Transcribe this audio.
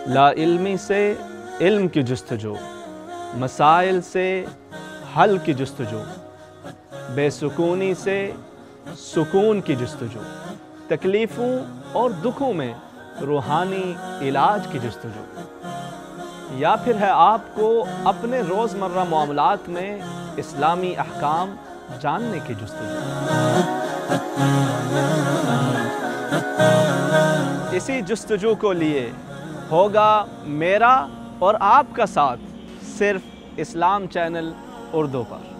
लाइल्मी से इल्म की जुस्तजू, मसाइल से हल की जुस्तजू, बेसुकूनी से सुकून की जुस्तजू, तकलीफ़ों और दुखों में रूहानी इलाज की जुस्तजू, या फिर है आपको अपने रोज़मर्रा मामलात में इस्लामी अहकाम जानने की जुस्तजू। इसी जुस्तजू को लिए होगा मेरा और आपका साथ सिर्फ इस्लाम चैनल उर्दू पर।